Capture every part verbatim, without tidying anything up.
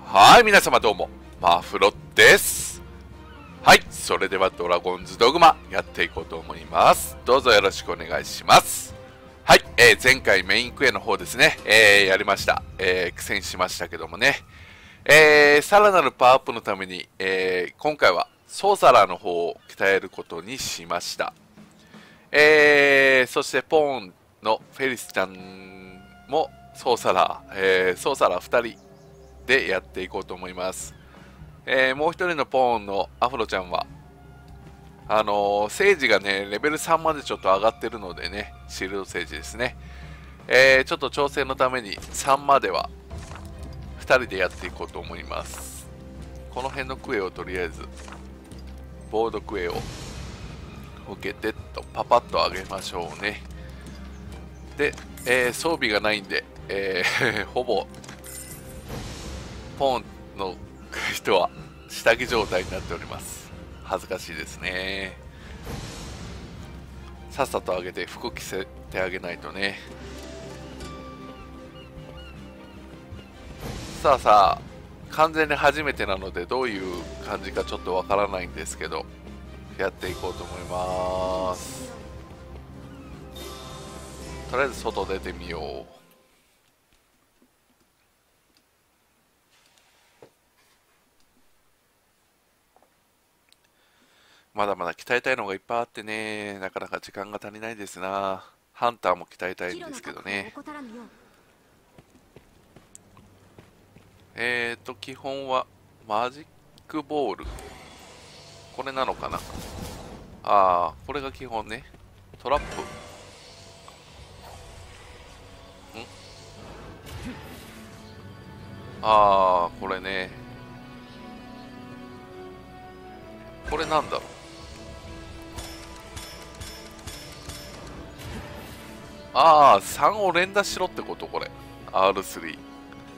はい、皆様どうも、マフロです。はい、それではドラゴンズドグマやっていこうと思います。どうぞよろしくお願いします。はい、えー、前回メインクエの方ですね、えー、やりました。えー、苦戦しましたけどもね。えー、さらなるパワーアップのために、えー、今回はソーサラーの方を鍛えることにしました。えー、そしてポーンのフェリスちゃんもソーサラー、えー、ソーサラーふたりでやっていこうと思います。えー、もう一人のポーンのアフロちゃんはあのー、セージがねレベルさんまでちょっと上がってるのでね、シールドセージですね、えー、ちょっと調整のためにさんまではふたりでやっていこうと思います。この辺のクエをとりあえずボードクエを受けてとパパッと上げましょうね。で、えー、装備がないんで、えー、ほぼポーンの人は下着状態になっております。恥ずかしいですね。さっさと上げて服着せてあげないとね。さあさあ、完全に初めてなのでどういう感じかちょっとわからないんですけど、やっていこうと思います。とりあえず外出てみよう。まだまだ鍛えたいのがいっぱいあってね、なかなか時間が足りないですな。ハンターも鍛えたいんですけどね。えーと基本はマジックボール、これなのかな。ああ、これが基本ね。トラップん、ああ、これね。これなんだろう。ああ、さんを連打しろってこと、これ アールスリー。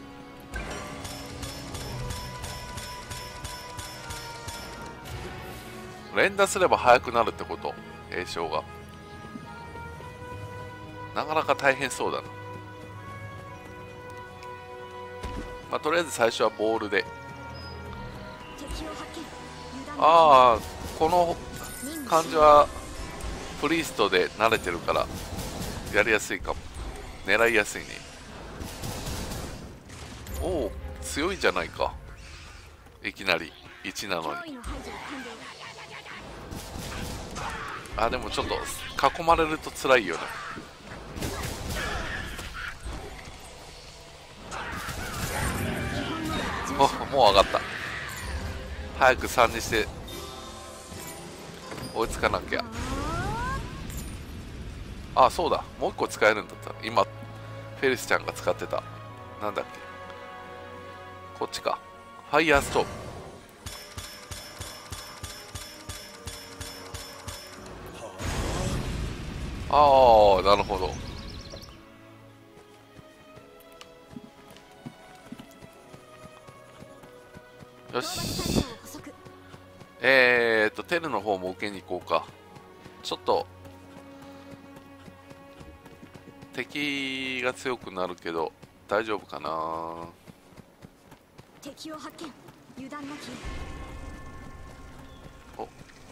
連打すれば速くなるってこと。栄翔がなかなか大変そうだな。まあとりあえず最初はボールで。ああ、この感じはプリーストで慣れてるからやりやすいかも。狙いやすいね。おお、強いじゃないか。いきなりいちなのに。あ、でもちょっと囲まれると辛いよね。お、もう上がった。早くさんにして追いつかなきゃ。あ、そうだ、もう一個使えるんだった。今フェリスちゃんが使ってた、なんだっけ、こっちか。ファイヤーストーブ。ああ、なるほど。よし。えーっとテルの方も受けに行こうか。ちょっと敵が強くなるけど大丈夫かな。 敵を発見。油断なき。 お、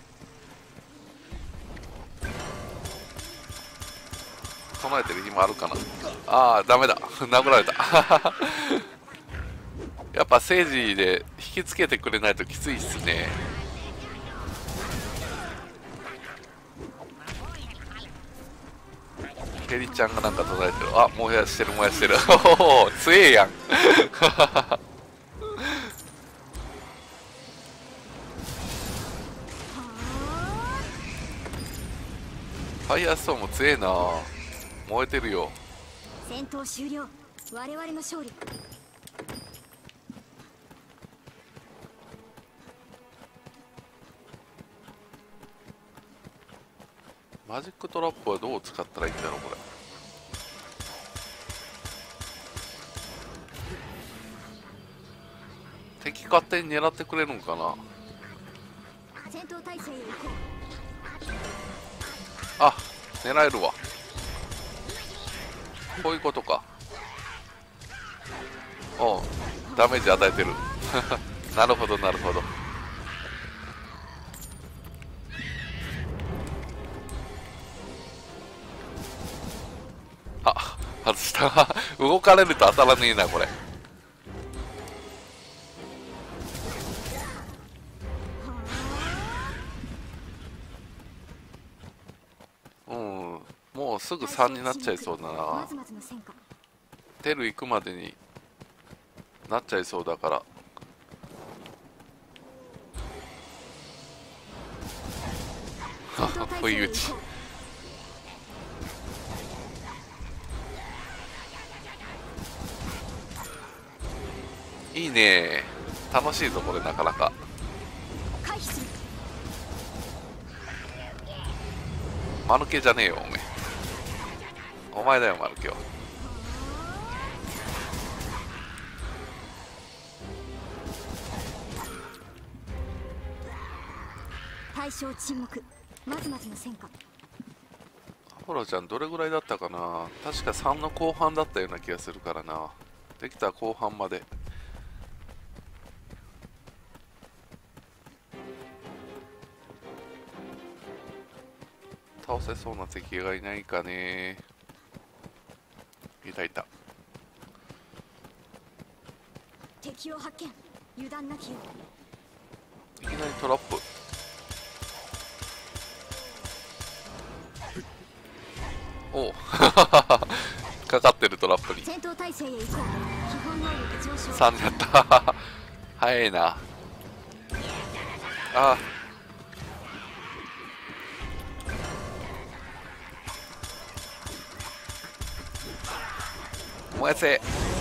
備えてる暇あるかな。ああ、ダメだ殴られたやっぱセージで引きつけてくれないときついっすね。ケリちゃんがなんか捉えてる。あ、燃やしてる燃やしてるおお、強えやんファイヤーストーンも強えな。燃えてるよ。 戦闘終了。我々の勝利。 マジックトラップはどう使ったらいいんだろうこれ。敵勝手に狙ってくれるんかな。 戦闘態勢へ行こう。 あ、狙えるわ。こういうことか。 おう、ダメージ与えてるなるほどなるほど。あ、外した動かれると当たらねえなこれ。うん、もうすぐさんになっちゃいそうだな。テル行くまでになっちゃいそうだから。不意打ち。いいね、楽しいぞこれなかなか。間抜けじゃねえよおめえ。お前だよ間抜けは。 対象沈黙。まずまずの戦果。 アポロちゃんどれぐらいだったかな。確かさんの後半だったような気がするからな。できたら後半まで。倒せそうな敵がいないかね。いたいた。 敵を発見。油断なきよいきなりトラップ。おうかかってるトラップに戦闘態勢へ移行。基本能力上昇。 さんやった早いなあ。燃えせ。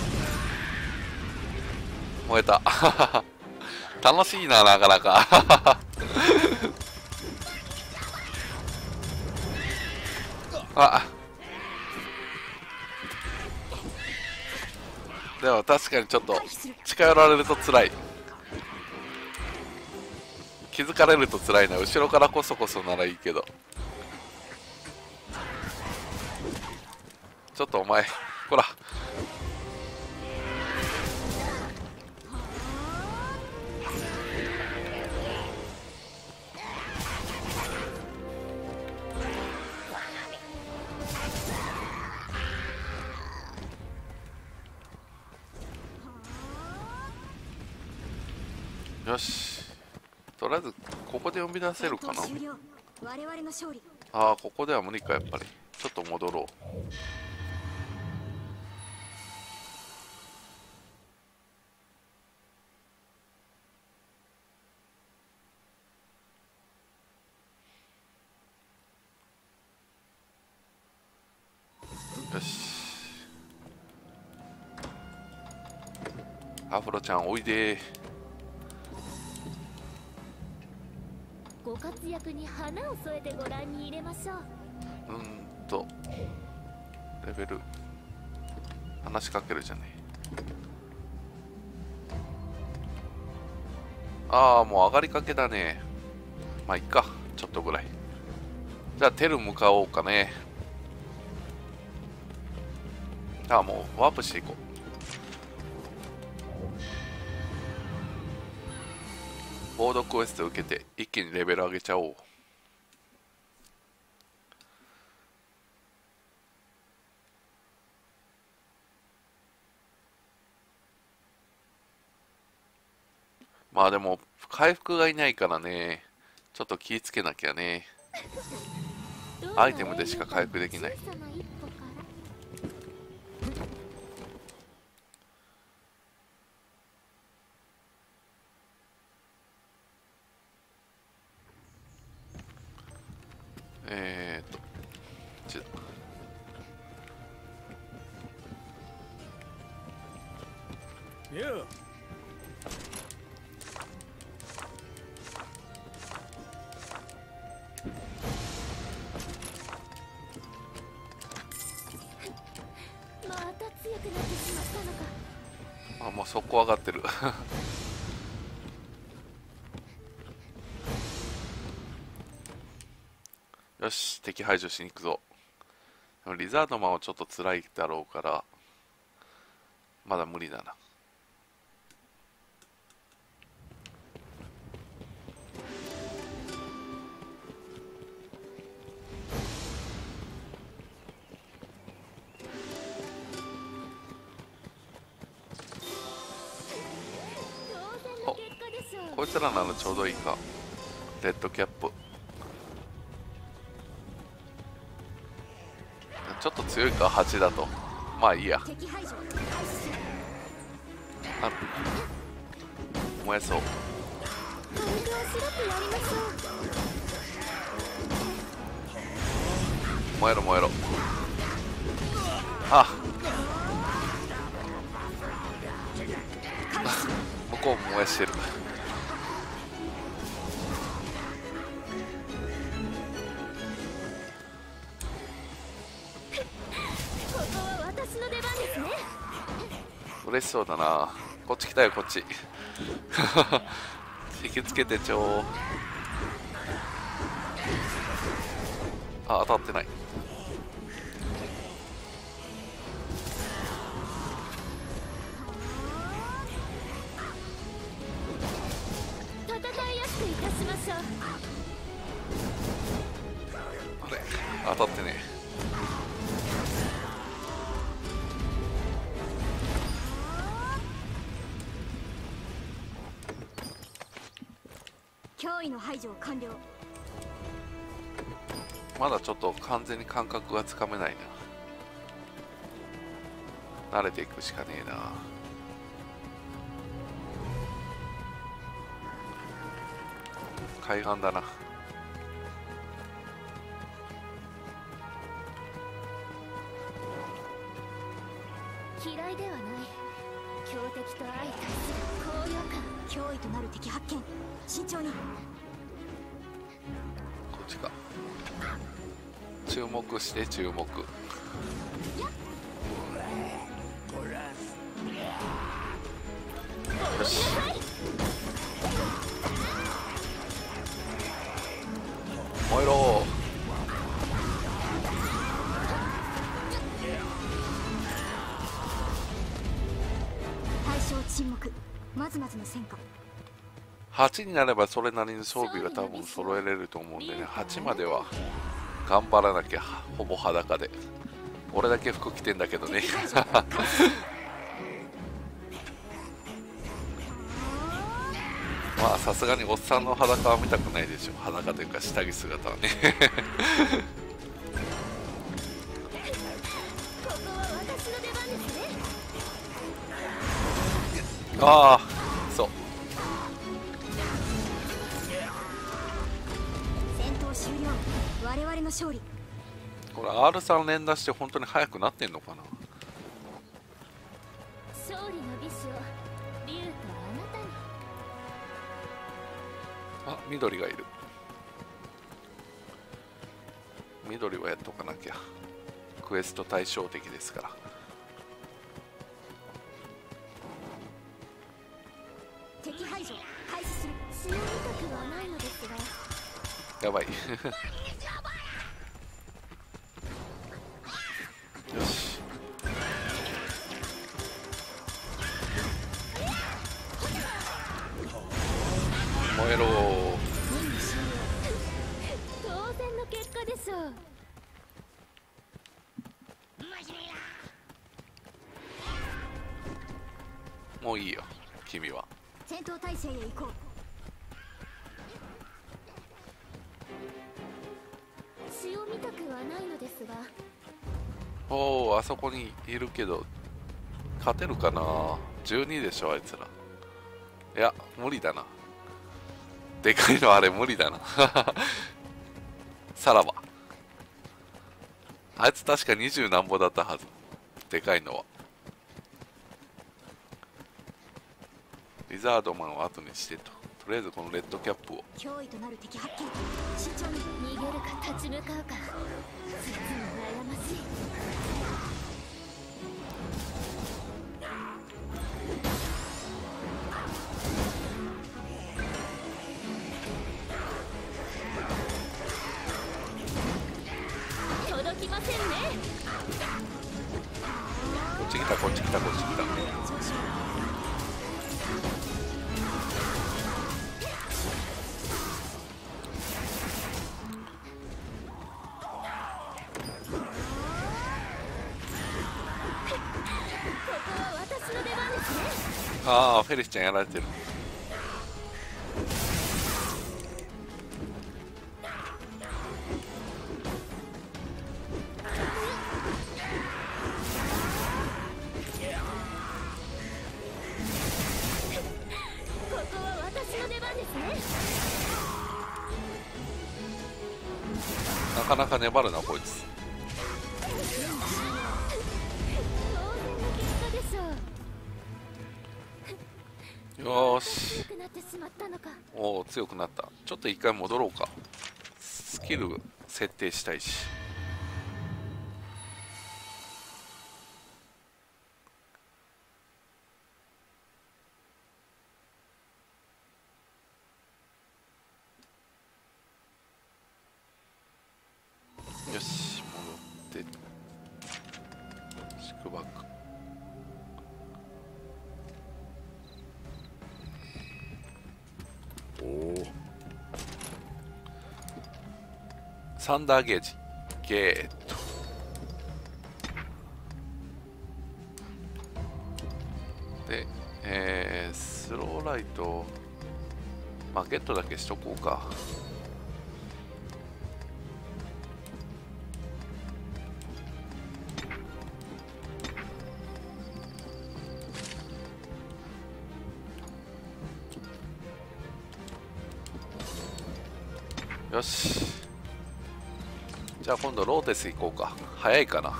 燃えた楽しいななかなかあ、でも確かにちょっと近寄られると辛い。気づかれると辛いな。後ろからこそこそならいいけど、ちょっとお前ほら。よし、とりあえずここで呼び出せるかな。 我々の勝利。 ああ、ここでは無理かやっぱり。ちょっと戻ろう。よし、アフロちゃんおいで。 ご活躍に花を添えてご覧に入れましょう。 うーんとレベル話しかけるじゃねえ。ああ、もう上がりかけだね。まあいっか、ちょっとぐらい。じゃあテル向かおうかね。ああ、もうワープしていこう。ボードクエスト受けて一気にレベル上げちゃおう。まあでも回復がいないからね、ちょっと気ぃつけなきゃね。アイテムでしか回復できない。えーっとちまた強くなってしまったのか。 あ、もう速攻上がってるよし、敵排除しに行くぞ。でもリザードマンはちょっと辛いだろうからまだ無理だな。 こいつらならちょうどいいか。レッドキャップちょっと強いか。はちだとまあいいや。 敵排除開始する。 あ燃えそう。 軽くおしろってやりましょう。 燃えろ燃えろ。あ向こうも燃やしてる。 ここは私の出番ですね。 嬉しそうだな。こっち来たよこっち引きつけてちょう。あ当たってない。 戦いやすくいたしましょう。 あれ当たってねえ。 脅威の排除完了。 まだちょっと完全に感覚がつかめないな。慣れていくしかねえな。海岸だな。 嫌いではない。強敵と相対する高揚感。 脅威となる敵発見。慎重に。 こっちか。注目して注目。よし燃えろ。 対象沈黙。まずまずの戦果。 はちになればそれなりに装備が多分揃えれると思うんでね。はちまでは頑張らなきゃ。ほぼ裸で俺だけ服着てんだけどねまあさすがにおっさんの裸は見たくないでしょ。裸というか下着姿はねここは私の出番ですね。 ああそう戦闘終了。我々の勝利。 これ アールスリー 連打して本当に速くなってんのかな。 勝利の美酒を竜とあなたに。 あ緑がいる。緑はやっとかなきゃ。クエスト対照的ですから。 敵排除開始する。 血を見たくはないのですが。 やばいよし燃えろ。 当然の結果でしょう。 もういいよ君は。 戦闘態勢へ行こう。 血を見たくはないのですが。 おおあそこにいるけど勝てるかな。じゅうにでしょあいつら。いや無理だな。でかいのあれ無理だなさらばあいつ確かにじゅうなんぼだったはず。でかいのは。リザードマンを後にしてと。とりあえずこのレッドキャップを。 脅威となる敵発見。慎重に。 逃げるか立ち向かうか。実に悩ましい。届きませんね。 こっち来たこっち来たこっち来た。 ここは私の出番ですね。 ああフェリスちゃんやられてる。 かなか粘るなこいつ。よーし、おお強くなった。ちょっと一回戻ろうか。スキル設定したいし。よし、戻って宿泊。おお、サンダーゲージゲート。で、えー、スローライトマーケットだけしとこうか。よし、じゃあ今度ローテス行こうか。早いかな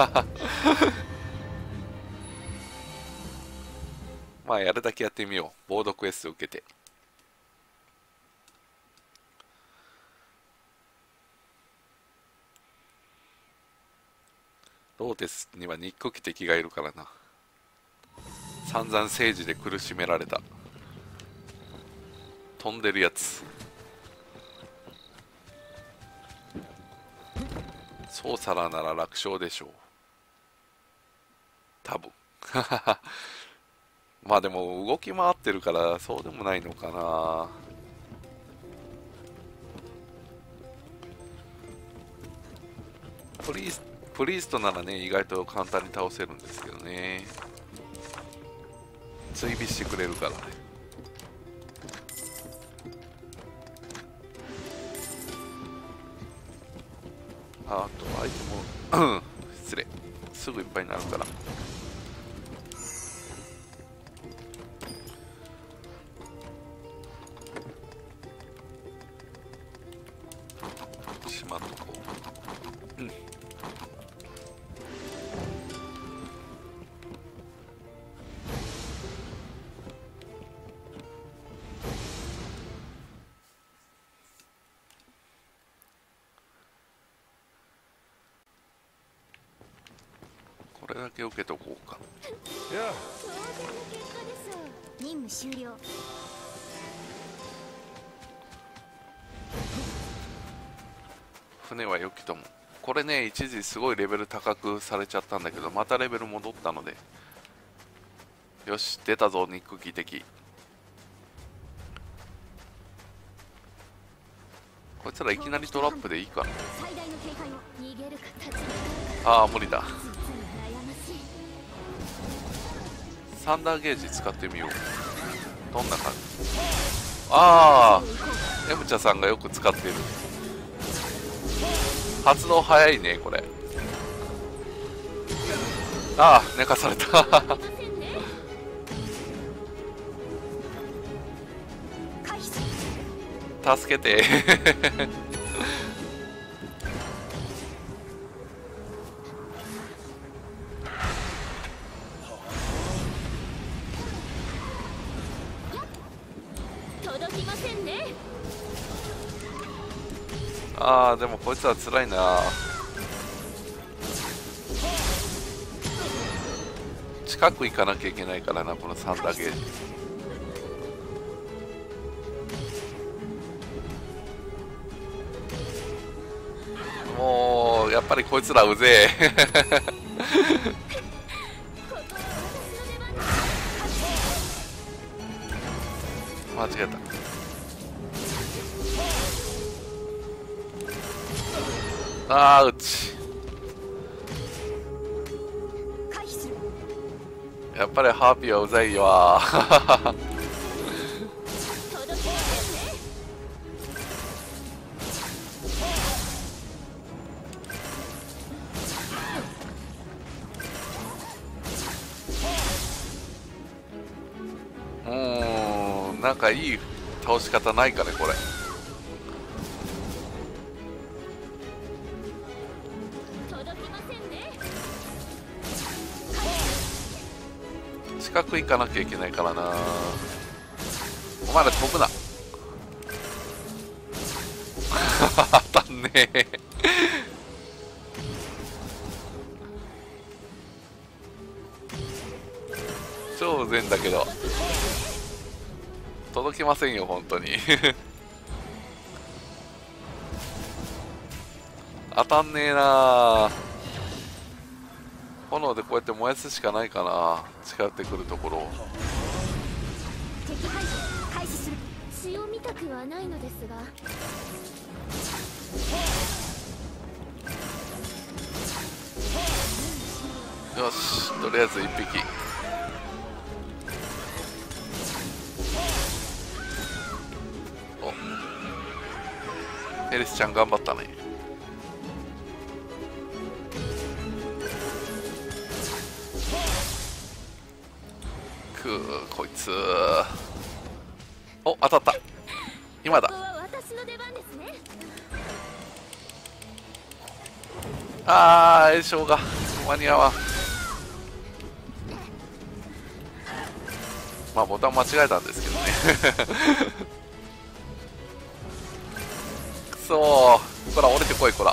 まあやるだけやってみよう。ボードクエスト受けて。ローテスには憎き敵がいるからな。散々政治で苦しめられた飛んでるやつ。ソーサラーなら楽勝でしょう多分まあでも動き回ってるからそうでもないのかな。プリースプリーストならね意外と簡単に倒せるんですけどね。追尾してくれるからね。あとアイテム失礼、すぐいっぱいになるから。しまっとこう。うん、これだけ受けとこうか。 任務終了。 船は良きとも。これね一時すごいレベル高くされちゃったんだけどまたレベル戻ったので、よし出たぞ憎き敵。こいつらいきなりトラップでいいかな。ああ無理だ。サンダーゲージ使ってみよう。どんな感じ。ああエムチャさんがよく使ってる。発動早いねこれ。ああ寝かされた助けてああでもこいつは辛いな。近く行かなきゃいけないからなこのサンダーゲージ。もうやっぱりこいつらうぜえ間違えた。あーうちやっぱりハーピーはうざいわうーんなんかいい倒し方ないかねこれ。 近く行かなきゃいけないからな。お前ら飛ぶな。当たんねえ。超うぜんだけど届きませんよ本当に。当たんねえな。炎でこうやって燃やすしかないかな、近寄ってくるところを。 敵排除開始する。 血を見たくはないのですが。 よし、とりあえずいっぴき。お、エリスちゃん頑張ったね。くー、こいつ。お、当たった。今だ。 ここは私の出番ですね。 あー、炎症が間に合わん。まあボタン間違えたんですけどね。くそー、こら降りてこい、こら。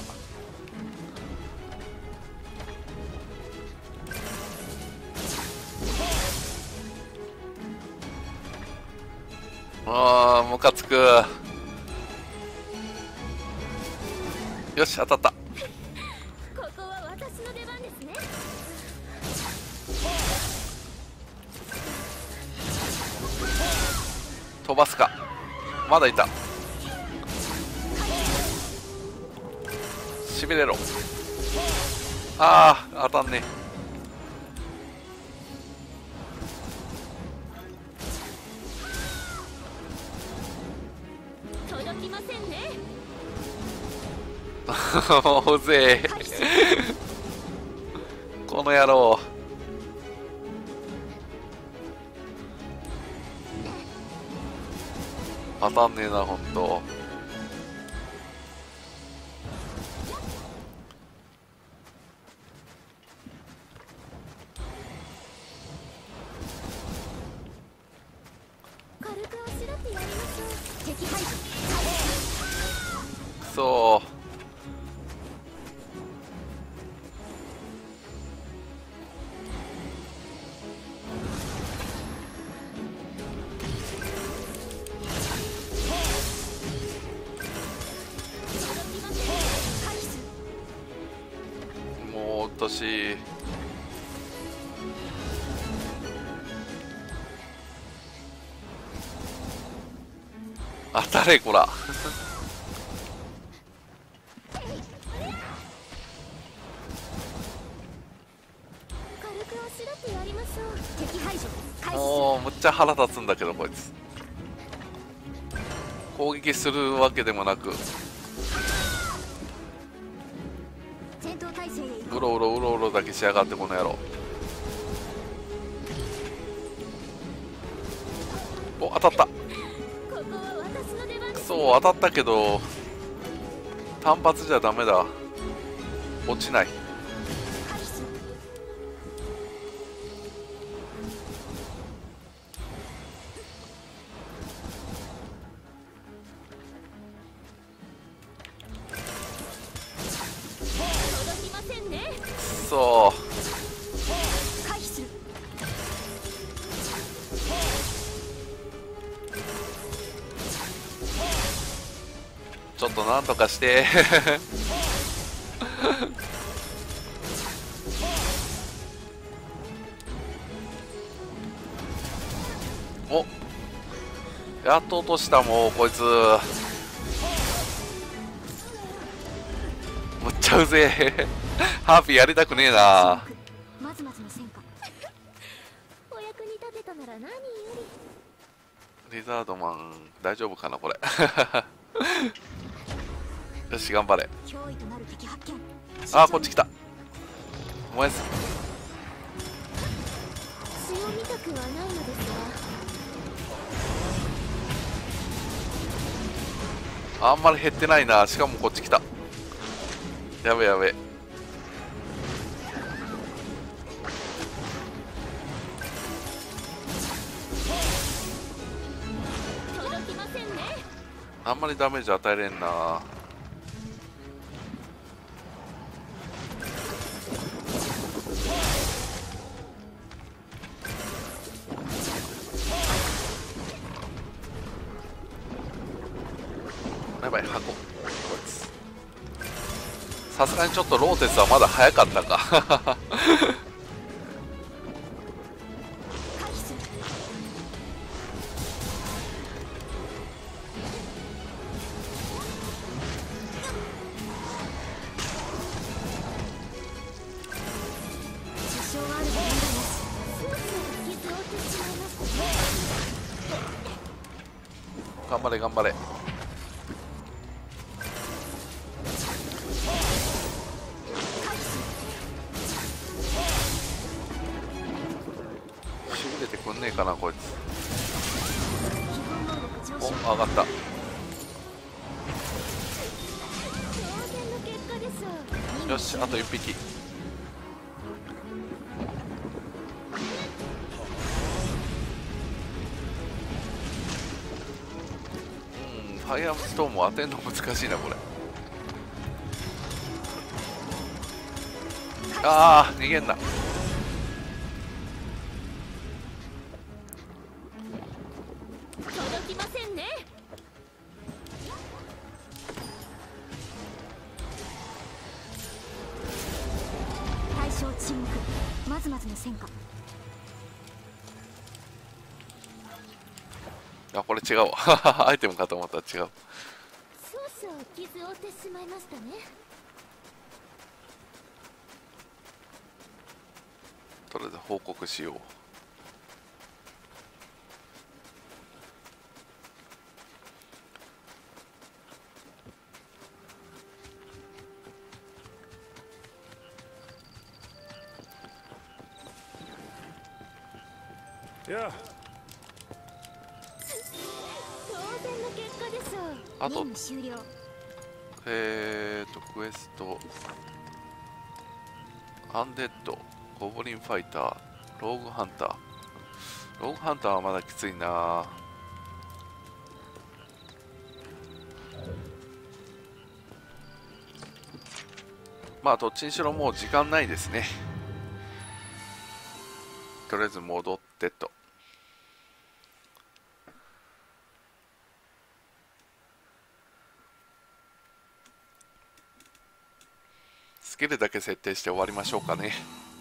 あー、ムカつく。よし、当たった。 ここは私の出番ですね。 飛ばすか。まだいた。しびれろ。あー、当たんねえ。届きませんね。 もううぜえ。この野郎。当たんねえな、ほんと。 軽くあしらってやりましょう。 敵排除くそー。もううっとしい。当たれこら。 軽くあしらってやりましょう。 敵排除開始する。 もうむっちゃ腹立つんだけどこいつ。攻撃するわけでもなく、 戦闘態勢へ移うろうろうろうろだけしやがってこの野郎。お、当たった。 ここは私の出番です。 そう当たったけど単発じゃダメだ。落ちない。 回避する。 届きませんね。 そう回避する。 ちょっとなんとかして。お、やっと落とした。もうこいつむっちゃうぜえ。ハーピーやりたくねえな。 まずまずの戦果。 お役に立てたなら何より。 リザードマン大丈夫かなこれ。よし頑張れ。 脅威となる敵発見。 あーこっち来た。燃やす。 血を見たくはないのですが。 あんまり減ってないな。しかもこっち来た。やべやべ。 あんまりダメージ与えれんな。やばい、箱こいつ。さすがにちょっとローテスはまだ早かったか。頑張れ頑張れ。しびれてくんねえかなこいつ。お、上がった。よし、あといっぴき。うん、ファイアーストーンも当てるの難しいなこれ。ああ、逃げんな。 届きませんね。 対象沈黙。まずまずの戦果。 あ、これ違うわ。アイテムかと思ったら違う。 少々傷を負ってしまいましたね。 とりあえず報告しよう。 当然の結果でしょう。 あと任務終了。 えーとクエストアンデッド、ゴブリンファイター、ローグハンター。ローグハンターはまだきついな。まあどっちにしろもう時間ないですね。とりあえず戻ってと。スキルだけ設定して終わりましょうかね。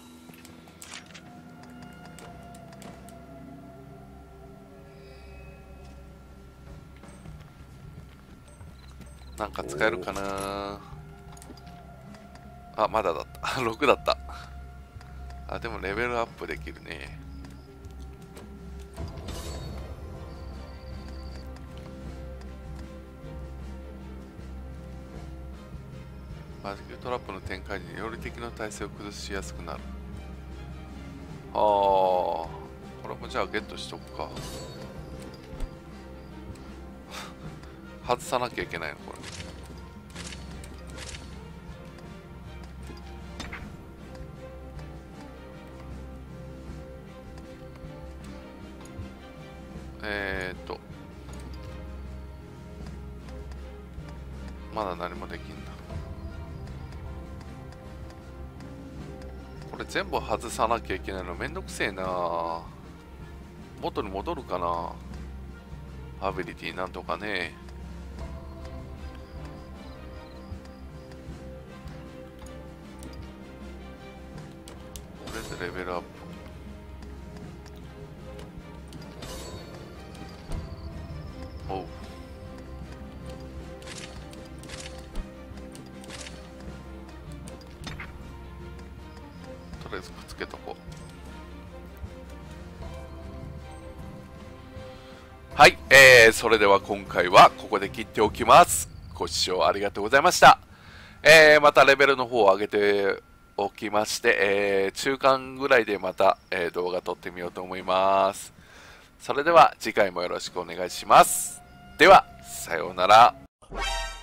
なんか使えるかな。あ、まだだった。ろくだった。あ、でもレベルアップできるね。マジックトラップの展開により敵の体勢を崩しやすくなる。ああ、これもじゃあゲットしとくか。外さなきゃいけないのこれ。えーっとまだ何もできんな。これ全部外さなきゃいけないのめんどくせえな。元に戻るかな。アビリティなんとかね。とりあえずレベルアップ。おう。とりあえずくっつけとこう。はい、えー、それでは今回はここで切っておきます。ご視聴ありがとうございました。えー、またレベルの方を上げておきまして、えー、中間ぐらいでまた、えー、動画撮ってみようと思います。それでは次回もよろしくお願いします。では、さようなら。